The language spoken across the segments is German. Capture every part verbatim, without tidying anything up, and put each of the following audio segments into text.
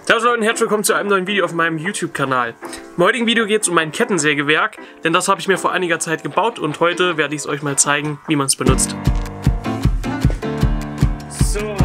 Servus Leute und herzlich willkommen zu einem neuen Video auf meinem YouTube-Kanal. Im heutigen Video geht es um mein Kettensägewerk, denn das habe ich mir vor einiger Zeit gebaut und heute werde ich es euch mal zeigen, wie man es benutzt. So.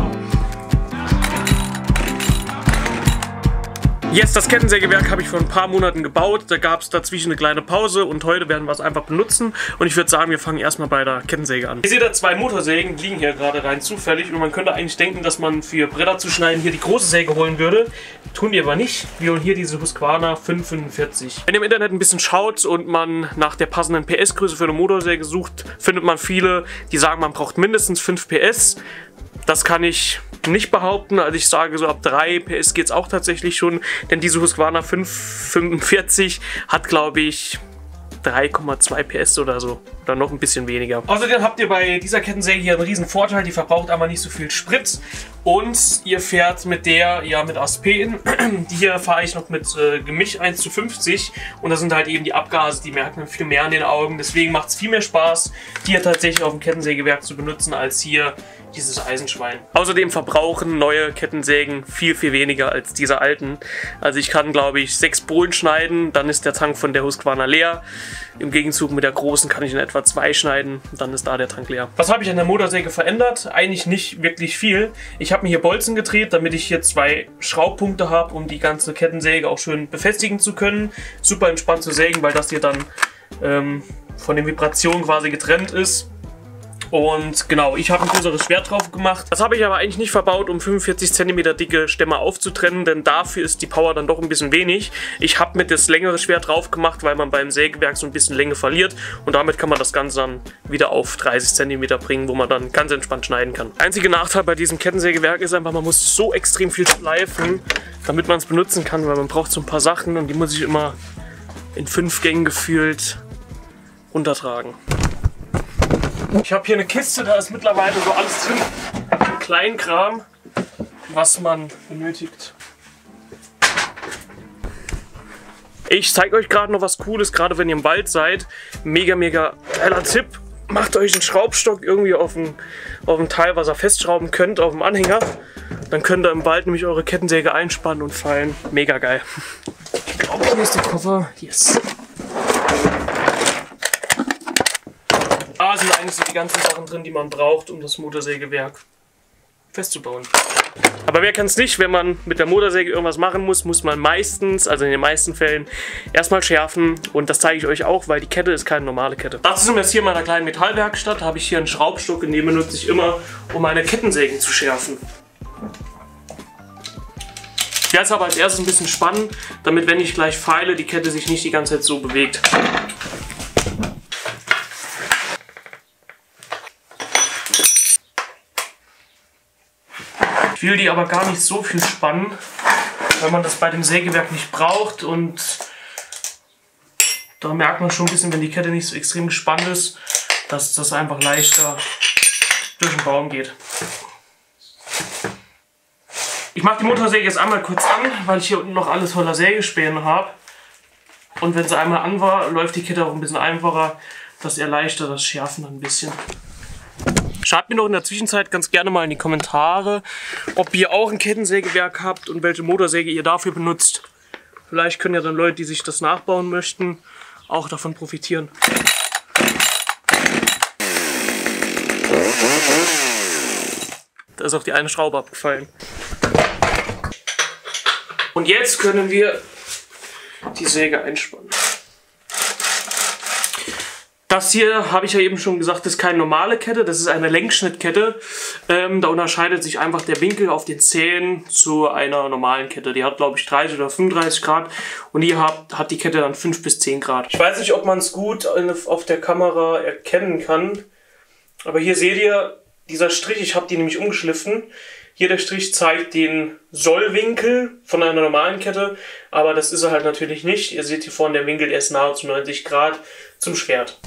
Jetzt, das Kettensägewerk habe ich vor ein paar Monaten gebaut, da gab es dazwischen eine kleine Pause und heute werden wir es einfach benutzen und ich würde sagen, wir fangen erstmal bei der Kettensäge an. Ihr seht da zwei Motorsägen, die liegen hier gerade rein zufällig und man könnte eigentlich denken, dass man für Bretter zu schneiden hier die große Säge holen würde. Tun wir aber nicht. Wir holen hier diese Husqvarna fünf fünfundvierzig. Wenn ihr im Internet ein bisschen schaut und man nach der passenden P S-Größe für eine Motorsäge sucht, findet man viele, die sagen, man braucht mindestens fünf P S. Das kann ich nicht behaupten, also ich sage so ab drei P S geht es auch tatsächlich schon, denn diese Husqvarna fünf fünfundvierzig hat, glaube ich, drei Komma zwei P S oder so, oder noch ein bisschen weniger. Außerdem habt ihr bei dieser Kettensäge hier einen riesen Vorteil, die verbraucht aber nicht so viel Sprit und ihr fährt mit der, ja mit Aspen, die hier fahre ich noch mit äh, Gemisch eins zu fünfzig und das sind halt eben die Abgase, die merkt man viel mehr an den Augen, deswegen macht es viel mehr Spaß, die hier tatsächlich auf dem Kettensägewerk zu benutzen, als hier dieses Eisenschwein. Außerdem verbrauchen neue Kettensägen viel, viel weniger als diese alten. Also ich kann, glaube ich, sechs Bohlen schneiden, dann ist der Tank von der Husqvarna leer. Im Gegenzug mit der großen kann ich in etwa zwei schneiden, dann ist da der Tank leer. Was habe ich an der Motorsäge verändert? Eigentlich nicht wirklich viel. Ich habe mir hier Bolzen gedreht, damit ich hier zwei Schraubpunkte habe, um die ganze Kettensäge auch schön befestigen zu können. Super entspannt zu sägen, weil das hier dann ähm, von den Vibrationen quasi getrennt ist. Und genau, ich habe ein größeres Schwert drauf gemacht. Das habe ich aber eigentlich nicht verbaut, um fünfundvierzig Zentimeter dicke Stämme aufzutrennen, denn dafür ist die Power dann doch ein bisschen wenig. Ich habe mit das längere Schwert drauf gemacht, weil man beim Sägewerk so ein bisschen Länge verliert und damit kann man das Ganze dann wieder auf dreißig Zentimeter bringen, wo man dann ganz entspannt schneiden kann. Einziger Nachteil bei diesem Kettensägewerk ist einfach, man muss so extrem viel schleifen, damit man es benutzen kann, weil man braucht so ein paar Sachen und die muss ich immer in fünf Gängen gefühlt runtertragen. Ich habe hier eine Kiste, da ist mittlerweile so alles drin, Kleinkram, was man benötigt. Ich zeige euch gerade noch was Cooles, gerade wenn ihr im Wald seid. Mega, mega geiler Tipp. Macht euch einen Schraubstock irgendwie auf ein, auf ein Teil, was ihr festschrauben könnt, auf dem Anhänger. Dann könnt ihr im Wald nämlich eure Kettensäge einspannen und fallen. Mega geil. Ich glaube, hier ist der Koffer. Yes. Da sind eigentlich so die ganzen Sachen drin, die man braucht, um das Motorsägewerk festzubauen. Aber wer kann es nicht, wenn man mit der Motorsäge irgendwas machen muss, muss man meistens, also in den meisten Fällen, erstmal schärfen. Und das zeige ich euch auch, weil die Kette ist keine normale Kette. Dazu sind wir jetzt hier in meiner kleinen Metallwerkstatt. Da habe ich hier einen Schraubstock, und den benutze ich immer, um meine Kettensägen zu schärfen. Ich werde es aber als erstes ein bisschen spannen, damit, wenn ich gleich feile, die Kette sich nicht die ganze Zeit so bewegt. Ich will die aber gar nicht so viel spannen, weil man das bei dem Sägewerk nicht braucht und da merkt man schon ein bisschen, wenn die Kette nicht so extrem gespannt ist, dass das einfach leichter durch den Baum geht. Ich mache die Motorsäge jetzt einmal kurz an, weil ich hier unten noch alles voller Sägespäne habe. Und wenn sie einmal an war, läuft die Kette auch ein bisschen einfacher. Das erleichtert das Schärfen ein bisschen. Schreibt mir noch in der Zwischenzeit ganz gerne mal in die Kommentare, ob ihr auch ein Kettensägewerk habt und welche Motorsäge ihr dafür benutzt. Vielleicht können ja dann Leute, die sich das nachbauen möchten, auch davon profitieren. Da ist auch die eine Schraube abgefallen. Und jetzt können wir die Säge einspannen. Das hier, habe ich ja eben schon gesagt, ist keine normale Kette, das ist eine Längsschnittkette. Ähm, da unterscheidet sich einfach der Winkel auf den Zähnen zu einer normalen Kette. Die hat, glaube ich, dreißig oder fünfunddreißig Grad und hier hat, hat die Kette dann fünf bis zehn Grad. Ich weiß nicht, ob man es gut auf der Kamera erkennen kann, aber hier seht ihr, dieser Strich, ich habe die nämlich umgeschliffen. Hier der Strich zeigt den Sollwinkel von einer normalen Kette, aber das ist er halt natürlich nicht. Ihr seht hier vorne, der Winkel, der ist nahezu neunzig Grad zum Schwert.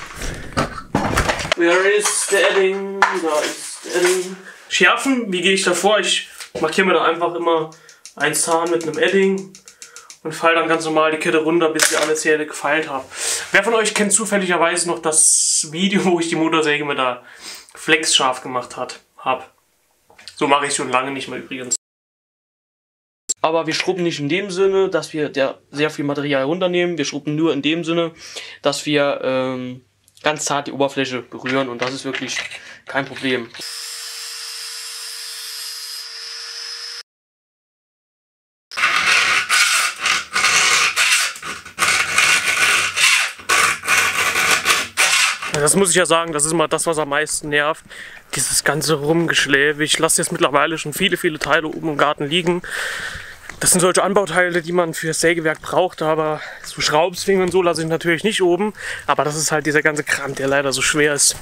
Where is the Edding? Da ist der Edding. Schärfen, wie gehe ich da vor? Ich markiere mir da einfach immer ein Zahn mit einem Edding und feile dann ganz normal die Kette runter, bis ich alle Zähne gefeilt habe. Wer von euch kennt zufälligerweise noch das Video, wo ich die Motorsäge mit der Flex scharf gemacht habe? So mache ich schon lange nicht mehr übrigens. Aber wir schrubben nicht in dem Sinne, dass wir der sehr viel Material runternehmen. Wir schrubben nur in dem Sinne, dass wir ähm, ganz zart die Oberfläche berühren und das ist wirklich kein Problem. Das muss ich ja sagen, das ist immer das, was am meisten nervt. Dieses ganze Rumgeschläfe. Ich lasse jetzt mittlerweile schon viele, viele Teile oben im Garten liegen. Das sind solche Anbauteile, die man für das Sägewerk braucht, aber so Schraubzwingen und so lasse ich natürlich nicht oben. Aber das ist halt dieser ganze Kram, der leider so schwer ist.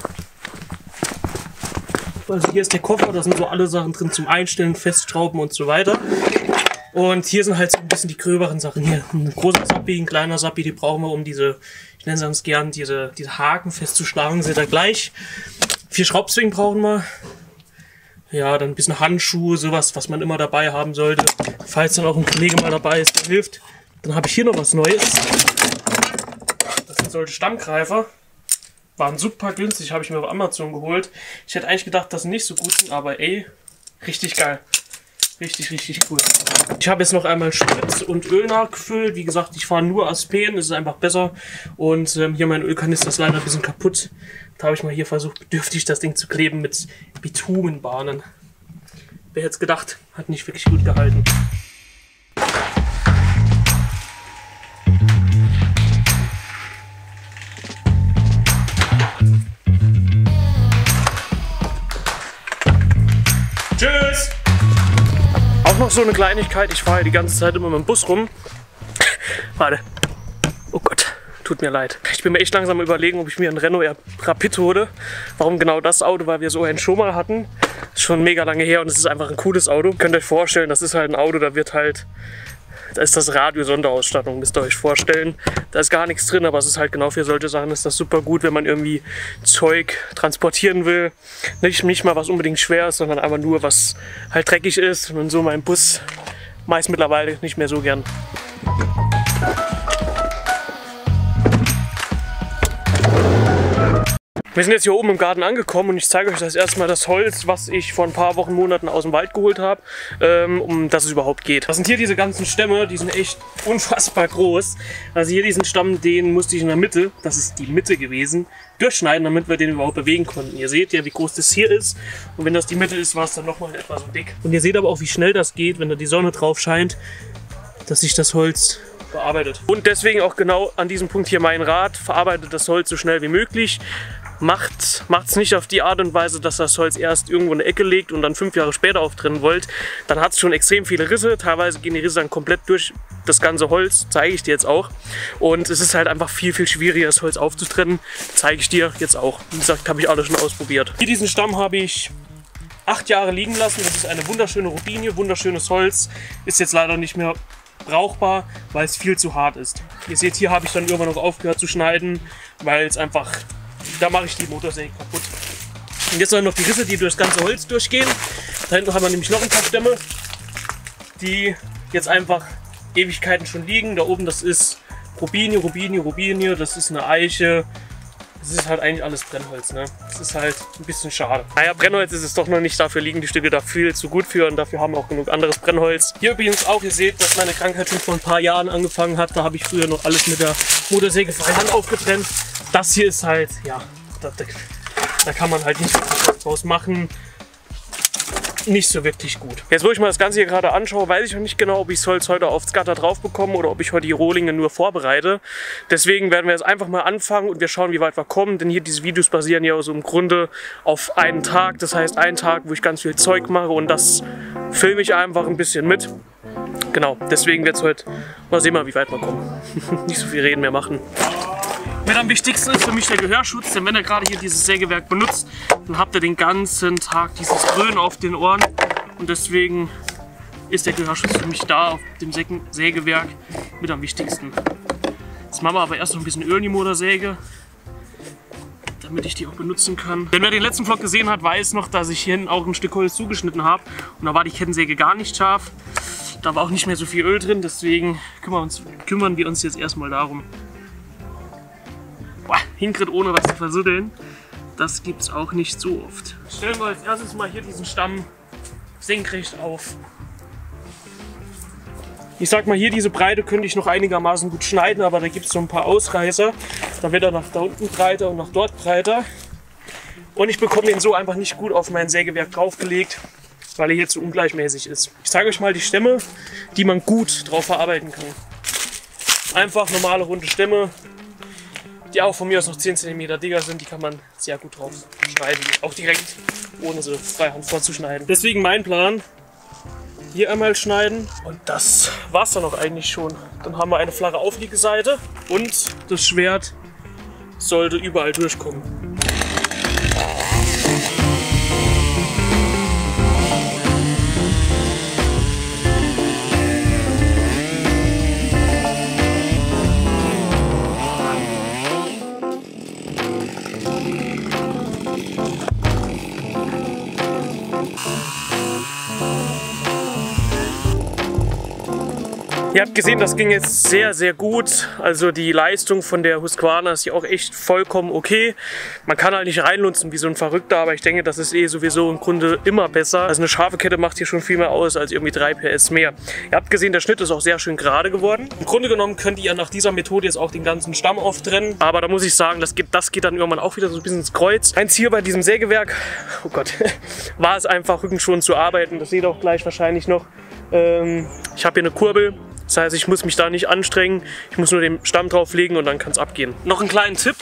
Also hier ist der Koffer, da sind so alle Sachen drin zum Einstellen, Festschrauben und so weiter. Und hier sind halt so ein bisschen die gröberen Sachen. Hier ein großer Sappi, ein kleiner Sappi, die brauchen wir, um diese, ich nenne es ganz gern, diese, diese Haken festzuschlagen, seht ihr gleich. Vier Schraubzwingen brauchen wir. Ja, dann ein bisschen Handschuhe, sowas, was man immer dabei haben sollte. Falls dann auch ein Kollege mal dabei ist, der hilft. Dann habe ich hier noch was Neues. Das sind solche Stammgreifer. Waren super günstig, habe ich mir auf Amazon geholt. Ich hätte eigentlich gedacht, dass sie nicht so gut sind, aber ey, richtig geil. Richtig, richtig cool. Ich habe jetzt noch einmal Sprit und Öl nachgefüllt. Wie gesagt, ich fahre nur Aspen, das ist einfach besser. Und ähm, hier mein Ölkanister ist leider ein bisschen kaputt. Da habe ich mal hier versucht, bedürftig das Ding zu kleben mit Bitumenbahnen. Wer hätte es gedacht, hat nicht wirklich gut gehalten. Tschüss! Auch noch so eine Kleinigkeit, ich fahre ja die ganze Zeit immer mit dem Bus rum. Warte. Oh Gott, tut mir leid. Ich bin mir echt langsam überlegen, ob ich mir ein Renault Rapid hole. Warum genau das Auto? Weil wir so einen schon mal hatten. Ist schon mega lange her und es ist einfach ein cooles Auto. Könnt ihr euch vorstellen, das ist halt ein Auto, da wird halt... Da ist das Radio Sonderausstattung, müsst ihr euch vorstellen. Da ist gar nichts drin, aber es ist halt genau für solche Sachen ist das super gut, wenn man irgendwie Zeug transportieren will. Nicht, nicht mal was unbedingt schwer ist, sondern einfach nur was halt dreckig ist. Und so mein Bus meist mittlerweile nicht mehr so gern. Wir sind jetzt hier oben im Garten angekommen und ich zeige euch das erstmal das Holz, was ich vor ein paar Wochen, Monaten aus dem Wald geholt habe, ähm, um dass es überhaupt geht. Das sind hier diese ganzen Stämme, die sind echt unfassbar groß. Also hier diesen Stamm, den musste ich in der Mitte, das ist die Mitte gewesen, durchschneiden, damit wir den überhaupt bewegen konnten. Ihr seht ja, wie groß das hier ist und wenn das die Mitte ist, war es dann nochmal etwa so dick. Und ihr seht aber auch, wie schnell das geht, wenn da die Sonne drauf scheint, dass sich das Holz bearbeitet. Und deswegen auch genau an diesem Punkt hier mein Rat, verarbeitet das Holz so schnell wie möglich. Macht es nicht auf die Art und Weise, dass das Holz erst irgendwo in eine Ecke legt und dann fünf Jahre später auftrennen wollt. Dann hat es schon extrem viele Risse. Teilweise gehen die Risse dann komplett durch das ganze Holz. Zeige ich dir jetzt auch. Und es ist halt einfach viel, viel schwieriger, das Holz aufzutrennen. Zeige ich dir jetzt auch. Wie gesagt, habe ich alles schon ausprobiert. Hier diesen Stamm habe ich acht Jahre liegen lassen. Das ist eine wunderschöne Robinie, wunderschönes Holz. Ist jetzt leider nicht mehr brauchbar, weil es viel zu hart ist. Ihr seht, hier habe ich dann irgendwann noch aufgehört zu schneiden, weil es einfach... Da mache ich die Motorsäge kaputt. Und jetzt noch die Risse, die durch das ganze Holz durchgehen. Da hinten haben wir nämlich noch ein paar Stämme, die jetzt einfach Ewigkeiten schon liegen. Da oben, das ist Robinie, Robinie, Robinie. Das ist eine Eiche. Das ist halt eigentlich alles Brennholz, ne? Das ist halt ein bisschen schade. Naja, Brennholz ist es doch noch nicht. Dafür liegen die Stücke da viel zu gut für und dafür haben wir auch genug anderes Brennholz. Hier übrigens auch, ihr seht, dass meine Krankheit schon vor ein paar Jahren angefangen hat. Da habe ich früher noch alles mit der Motorsäge freihand aufgetrennt. Das hier ist halt, ja, da, da, da kann man halt nicht was draus machen. Nicht so wirklich gut. Jetzt, wo ich mal das Ganze hier gerade anschaue, weiß ich noch nicht genau, ob ich das Holz heute aufs Gatter drauf bekomme oder ob ich heute die Rohlinge nur vorbereite. Deswegen werden wir jetzt einfach mal anfangen und wir schauen, wie weit wir kommen. Denn hier diese Videos basieren ja so im Grunde auf einen Tag. Das heißt, einen Tag, wo ich ganz viel Zeug mache und das filme ich einfach ein bisschen mit. Genau, deswegen wird es heute mal sehen, mal, wie weit wir kommen. Nicht so viel reden mehr machen. Mit am wichtigsten ist für mich der Gehörschutz, denn wenn ihr gerade hier dieses Sägewerk benutzt, dann habt ihr den ganzen Tag dieses Dröhnen auf den Ohren und deswegen ist der Gehörschutz für mich da auf dem Sägewerk mit am wichtigsten. Jetzt machen wir aber erst noch ein bisschen Öl in die Motorsäge, damit ich die auch benutzen kann. Denn wer den letzten Vlog gesehen hat, weiß noch, dass ich hier hinten auch ein Stück Holz zugeschnitten habe und da war die Kettensäge gar nicht scharf. Da war auch nicht mehr so viel Öl drin, deswegen kümmern, uns, kümmern wir uns jetzt erstmal darum. Hinkriegt ohne was zu versütteln, das gibt es auch nicht so oft. Stellen wir als erstes mal hier diesen Stamm senkrecht auf. Ich sag mal, hier diese Breite könnte ich noch einigermaßen gut schneiden, aber da gibt es so ein paar Ausreißer. Da wird er nach da unten breiter und nach dort breiter. Und ich bekomme den so einfach nicht gut auf mein Sägewerk draufgelegt, weil er hier zu ungleichmäßig ist. Ich zeige euch mal die Stämme, die man gut drauf verarbeiten kann. Einfach normale runde Stämme, die auch von mir aus noch zehn Zentimeter dicker sind, die kann man sehr gut drauf schneiden. Auch direkt, ohne sie freihand vorzuschneiden. Deswegen mein Plan, hier einmal schneiden und das war es dann auch eigentlich schon. Dann haben wir eine flache Aufliegeseite und das Schwert sollte überall durchkommen. Ihr habt gesehen, das ging jetzt sehr, sehr gut. Also die Leistung von der Husqvarna ist hier auch echt vollkommen okay. Man kann halt nicht reinlunzen wie so ein Verrückter, aber ich denke, das ist eh sowieso im Grunde immer besser. Also eine scharfe Kette macht hier schon viel mehr aus als irgendwie drei P S mehr. Ihr habt gesehen, der Schnitt ist auch sehr schön gerade geworden. Im Grunde genommen könnt ihr nach dieser Methode jetzt auch den ganzen Stamm auftrennen. Aber da muss ich sagen, das geht, das geht dann irgendwann auch wieder so ein bisschen ins Kreuz. Eins hier bei diesem Sägewerk, oh Gott, war es einfach rückenschonend zu arbeiten. Das seht ihr auch gleich wahrscheinlich noch. Ähm, ich habe hier eine Kurbel. Das heißt, ich muss mich da nicht anstrengen, ich muss nur den Stamm drauflegen und dann kann es abgehen. Noch einen kleinen Tipp.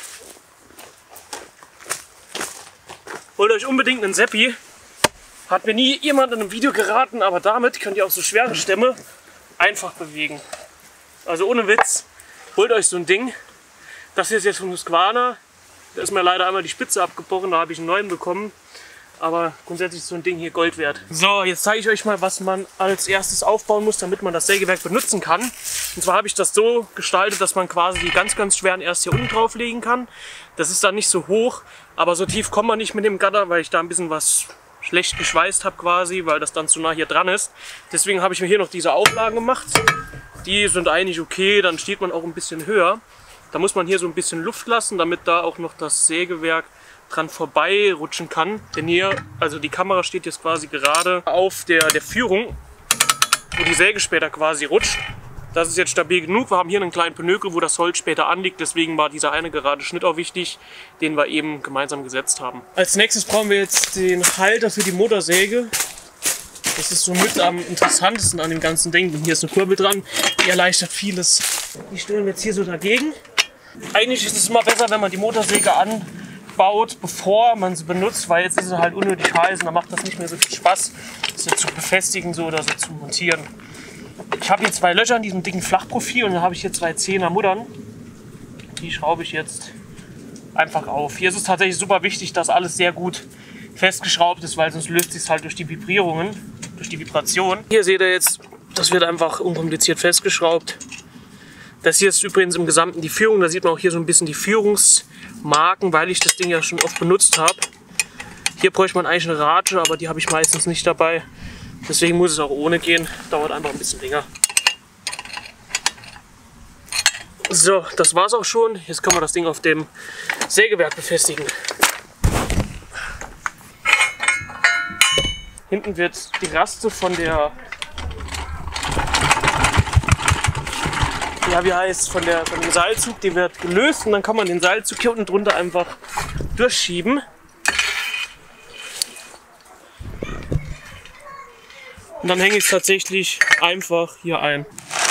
Holt euch unbedingt einen Seppi. Hat mir nie jemand in einem Video geraten, aber damit könnt ihr auch so schwere Stämme einfach bewegen. Also ohne Witz, holt euch so ein Ding. Das hier ist jetzt von Husqvarna. Da ist mir leider einmal die Spitze abgebrochen, da habe ich einen neuen bekommen. Aber grundsätzlich ist so ein Ding hier Gold wert. So, jetzt zeige ich euch mal, was man als erstes aufbauen muss, damit man das Sägewerk benutzen kann. Und zwar habe ich das so gestaltet, dass man quasi die ganz, ganz schweren erst hier unten drauflegen kann. Das ist dann nicht so hoch, aber so tief kommt man nicht mit dem Gatter, weil ich da ein bisschen was schlecht geschweißt habe quasi, weil das dann zu nah hier dran ist. Deswegen habe ich mir hier noch diese Auflagen gemacht. Die sind eigentlich okay, dann steht man auch ein bisschen höher. Da muss man hier so ein bisschen Luft lassen, damit da auch noch das Sägewerk dran vorbei rutschen kann. Denn hier, also die Kamera steht jetzt quasi gerade auf der, der Führung, wo die Säge später quasi rutscht. Das ist jetzt stabil genug. Wir haben hier einen kleinen Pinökel, wo das Holz später anliegt. Deswegen war dieser eine gerade Schnitt auch wichtig, den wir eben gemeinsam gesetzt haben. Als nächstes brauchen wir jetzt den Halter für die Motorsäge. Das ist somit am interessantesten an dem ganzen Ding. Denn hier ist eine Kurbel dran, die erleichtert vieles. Die stellen wir jetzt hier so dagegen. Eigentlich ist es immer besser, wenn man die Motorsäge an baut, bevor man sie benutzt, weil jetzt ist es halt unnötig heiß und dann macht das nicht mehr so viel Spaß, das zu befestigen so oder so zu montieren. Ich habe hier zwei Löcher in diesem dicken Flachprofil und dann habe ich hier zwei Zehner Muttern. Die schraube ich jetzt einfach auf. Hier ist es tatsächlich super wichtig, dass alles sehr gut festgeschraubt ist, weil sonst löst sich es halt durch die Vibrierungen, durch die Vibration. Hier seht ihr jetzt, das wird einfach unkompliziert festgeschraubt. Das hier ist übrigens im Gesamten die Führung, da sieht man auch hier so ein bisschen die Führungsmarken, weil ich das Ding ja schon oft benutzt habe. Hier bräuchte man eigentlich eine Ratsche, aber die habe ich meistens nicht dabei. Deswegen muss es auch ohne gehen, dauert einfach ein bisschen länger. So, das war's auch schon. Jetzt können wir das Ding auf dem Sägewerk befestigen. Hinten wird die Raste von der Ja, wie heißt, von, der, von dem Seilzug, die wird gelöst und dann kann man den Seilzug hier unten drunter einfach durchschieben. Und dann hänge ich es tatsächlich einfach hier ein.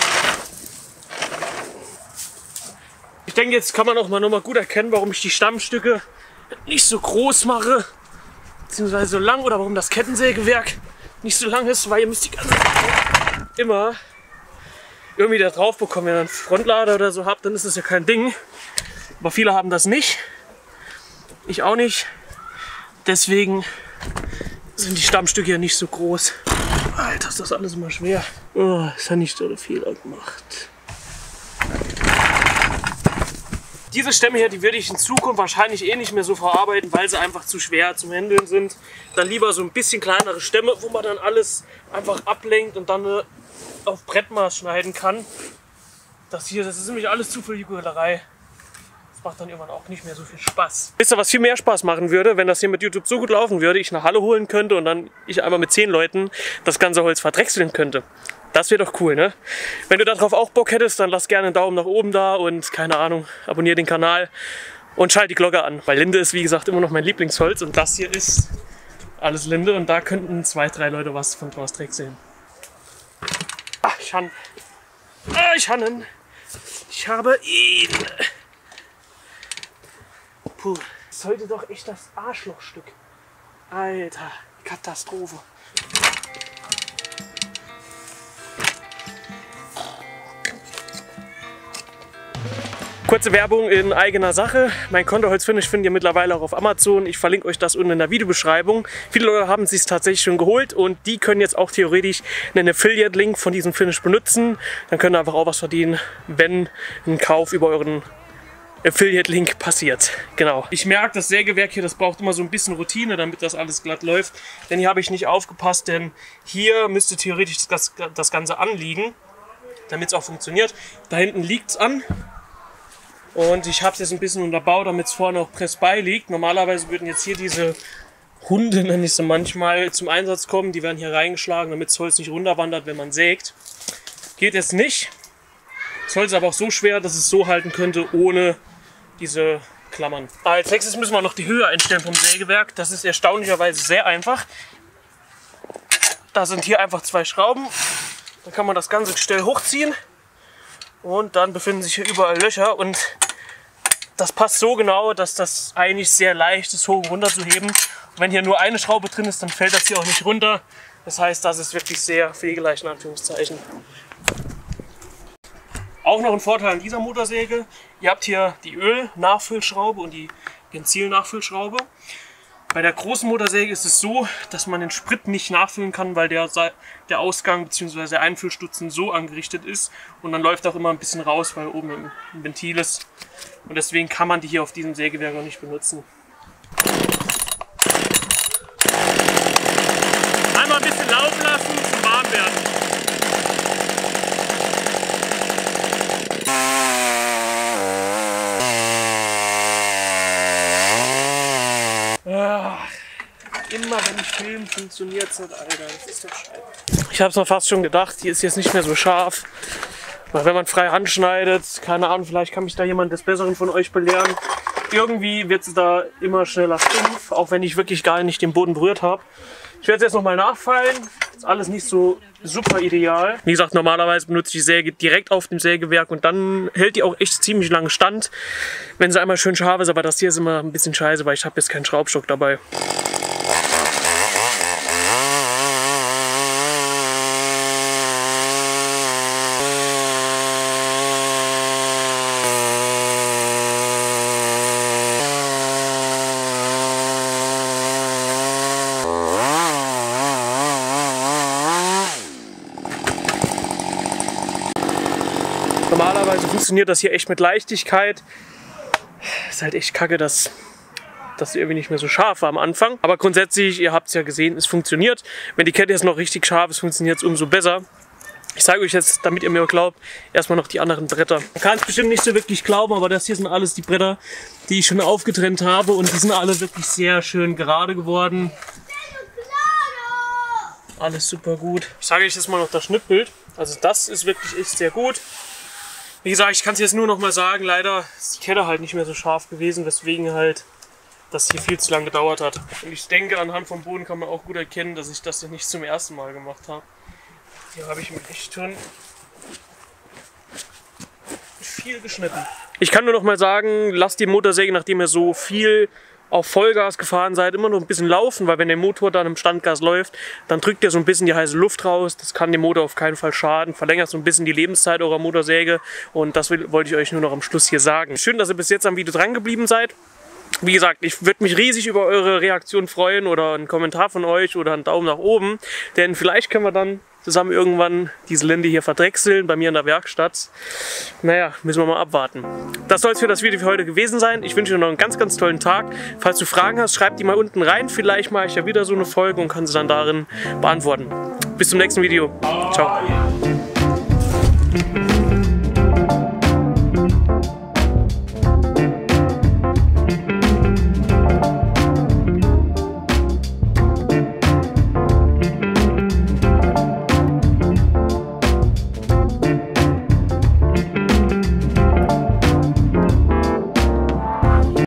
Ich denke, jetzt kann man auch mal noch mal gut erkennen, warum ich die Stammstücke nicht so groß mache, beziehungsweise so lang, oder warum das Kettensägewerk nicht so lang ist, weil ihr müsst die ganze Zeit immer irgendwie da drauf bekommen. Wenn ihr einen Frontlader oder so habt, dann ist das ja kein Ding. Aber viele haben das nicht. Ich auch nicht. Deswegen sind die Stammstücke ja nicht so groß. Alter, ist das alles immer schwer. Oh, ist ja nicht so ein Fehler gemacht. Diese Stämme hier, die würde ich in Zukunft wahrscheinlich eh nicht mehr so verarbeiten, weil sie einfach zu schwer zum Händeln sind. Dann lieber so ein bisschen kleinere Stämme, wo man dann alles einfach ablenkt und dann auf Brettmaß schneiden kann. Das hier, das ist nämlich alles zu viel Jugelerei. Das macht dann irgendwann auch nicht mehr so viel Spaß. Wisst ihr, was viel mehr Spaß machen würde, wenn das hier mit YouTube so gut laufen würde, ich eine Halle holen könnte und dann ich einmal mit zehn Leuten das ganze Holz verdrechseln könnte. Das wäre doch cool, ne? Wenn du darauf auch Bock hättest, dann lass gerne einen Daumen nach oben da und keine Ahnung, abonniere den Kanal und schalt die Glocke an. Weil Linde ist wie gesagt immer noch mein Lieblingsholz und das hier ist alles Linde und da könnten zwei, drei Leute was von draus sehen. Ach, ich han. Ah, ich hannen. Ich habe ihn. Puh, das ist heute doch echt das Arschlochstück. Alter, Katastrophe. Kurze Werbung in eigener Sache. Mein Konterholzfinish findet ihr mittlerweile auch auf Amazon. Ich verlinke euch das unten in der Videobeschreibung. Viele Leute haben es sich tatsächlich schon geholt und die können jetzt auch theoretisch einen Affiliate-Link von diesem Finish benutzen. Dann könnt ihr einfach auch was verdienen, wenn ein Kauf über euren Affiliate-Link passiert. Genau. Ich merke, das Sägewerk hier, das braucht immer so ein bisschen Routine, damit das alles glatt läuft. Denn hier habe ich nicht aufgepasst, denn hier müsste theoretisch das, das Ganze anliegen, damit es auch funktioniert. Da hinten liegt es an. Und ich habe es jetzt ein bisschen unterbaut, damit es vorne auch pressbei liegt. Normalerweise würden jetzt hier diese Hunde, nenne ich sie manchmal, zum Einsatz kommen. Die werden hier reingeschlagen, damit das Holz nicht runterwandert, wenn man sägt. Geht jetzt nicht. Das Holz ist aber auch so schwer, dass es so halten könnte, ohne diese Klammern. Als nächstes müssen wir noch die Höhe einstellen vom Sägewerk. Das ist erstaunlicherweise sehr einfach. Da sind hier einfach zwei Schrauben. Dann kann man das ganze Gestell hochziehen. Und dann befinden sich hier überall Löcher und das passt so genau, dass das eigentlich sehr leicht ist, hoch und runter zu heben. Und wenn hier nur eine Schraube drin ist, dann fällt das hier auch nicht runter. Das heißt, das ist wirklich sehr pflegeleicht in Anführungszeichen. Auch noch ein Vorteil an dieser Motorsäge, ihr habt hier die Öl-Nachfüllschraube und die Benzin-Nachfüllschraube. Bei der großen Motorsäge ist es so, dass man den Sprit nicht nachfüllen kann, weil der, der Ausgang bzw. der Einfüllstutzen so angerichtet ist. Und dann läuft auch immer ein bisschen raus, weil oben ein Ventil ist. Und deswegen kann man die hier auf diesem Sägewerk auch nicht benutzen. Einmal ein bisschen laufen lassen zum warm werden. Immer wenn ich filme, funktioniert es nicht, Alter. Das ist doch scheiße. Ich habe es mir fast schon gedacht, die ist jetzt nicht mehr so scharf. Weil wenn man frei Hand schneidet, keine Ahnung, vielleicht kann mich da jemand des Besseren von euch belehren. Irgendwie wird es da immer schneller stumpf, auch wenn ich wirklich gar nicht den Boden berührt habe. Ich werde es jetzt nochmal nachfeilen. Ist alles nicht so super ideal. Wie gesagt, normalerweise benutze ich die Säge direkt auf dem Sägewerk und dann hält die auch echt ziemlich lange stand, wenn sie einmal schön scharf ist. Aber das hier ist immer ein bisschen scheiße, weil ich habe jetzt keinen Schraubstock dabei. Normalerweise funktioniert das hier echt mit Leichtigkeit. Ist halt echt kacke, dass das irgendwie nicht mehr so scharf war am Anfang. Aber grundsätzlich, ihr habt es ja gesehen, es funktioniert. Wenn die Kette jetzt noch richtig scharf ist, funktioniert es umso besser. Ich zeige euch jetzt, damit ihr mir glaubt, erstmal noch die anderen Bretter. Man kann es bestimmt nicht so wirklich glauben, aber das hier sind alles die Bretter, die ich schon aufgetrennt habe. Und die sind alle wirklich sehr schön gerade geworden. Alles super gut. Ich sage euch jetzt mal noch das Schnittbild. Also das ist wirklich echt sehr gut. Wie gesagt, ich kann es jetzt nur noch mal sagen, leider ist die Kette halt nicht mehr so scharf gewesen, weswegen halt das hier viel zu lange gedauert hat. Und ich denke, anhand vom Boden kann man auch gut erkennen, dass ich das nicht zum ersten Mal gemacht habe. Hier habe ich mir echt schon viel geschnitten. Ich kann nur noch mal sagen, lasst die Motorsäge, nachdem ihr so viel auf Vollgas gefahren seid, immer noch ein bisschen laufen, weil wenn der Motor dann im Standgas läuft, dann drückt ihr so ein bisschen die heiße Luft raus. Das kann dem Motor auf keinen Fall schaden. Verlängert so ein bisschen die Lebenszeit eurer Motorsäge und das will, wollte ich euch nur noch am Schluss hier sagen. Schön, dass ihr bis jetzt am Video dran geblieben seid. Wie gesagt, ich würde mich riesig über eure Reaktion freuen oder einen Kommentar von euch oder einen Daumen nach oben, denn vielleicht können wir dann zusammen irgendwann diese Linde hier verdrechseln bei mir in der Werkstatt. Naja, müssen wir mal abwarten. Das soll es für das Video für heute gewesen sein. Ich wünsche dir noch einen ganz, ganz tollen Tag. Falls du Fragen hast, schreib die mal unten rein. Vielleicht mache ich ja wieder so eine Folge und kann sie dann darin beantworten. Bis zum nächsten Video. Ciao.